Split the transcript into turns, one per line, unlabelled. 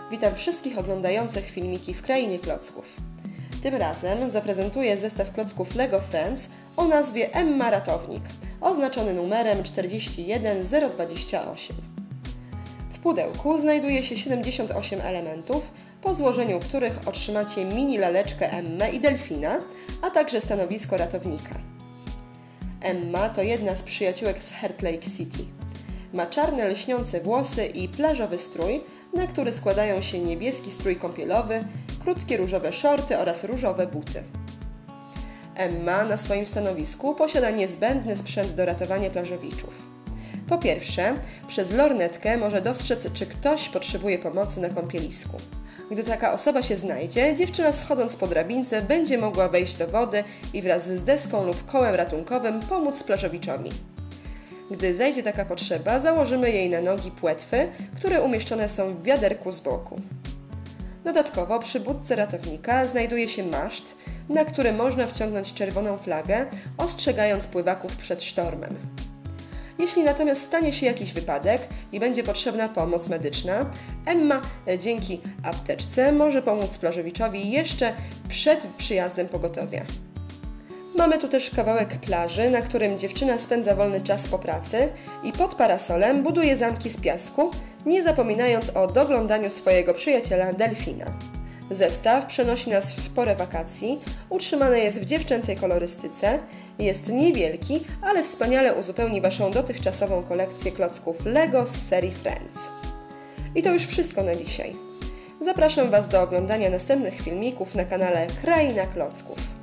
Witam wszystkich oglądających filmiki w Krainie Klocków. Tym razem zaprezentuję zestaw klocków LEGO Friends o nazwie Emma Ratownik, oznaczony numerem 41028. W pudełku znajduje się 78 elementów, po złożeniu których otrzymacie mini laleczkę Emmę i delfina, a także stanowisko ratownika. Emma to jedna z przyjaciółek z Heart Lake City. Ma czarne lśniące włosy i plażowy strój, na który składają się niebieski strój kąpielowy, krótkie różowe shorty oraz różowe buty. Emma na swoim stanowisku posiada niezbędny sprzęt do ratowania plażowiczów. Po pierwsze, przez lornetkę może dostrzec, czy ktoś potrzebuje pomocy na kąpielisku. Gdy taka osoba się znajdzie, dziewczyna schodząc po drabince będzie mogła wejść do wody i wraz z deską lub kołem ratunkowym pomóc plażowiczowi. Gdy zajdzie taka potrzeba, założymy jej na nogi płetwy, które umieszczone są w wiaderku z boku. Dodatkowo przy budce ratownika znajduje się maszt, na który można wciągnąć czerwoną flagę, ostrzegając pływaków przed sztormem. Jeśli natomiast stanie się jakiś wypadek i będzie potrzebna pomoc medyczna, Emma dzięki apteczce może pomóc plażowiczowi jeszcze przed przyjazdem pogotowia. Mamy tu też kawałek plaży, na którym dziewczyna spędza wolny czas po pracy i pod parasolem buduje zamki z piasku, nie zapominając o doglądaniu swojego przyjaciela delfina. Zestaw przenosi nas w porę wakacji, utrzymany jest w dziewczęcej kolorystyce, jest niewielki, ale wspaniale uzupełni Waszą dotychczasową kolekcję klocków LEGO z serii Friends. I to już wszystko na dzisiaj. Zapraszam Was do oglądania następnych filmików na kanale Kraina Klocków.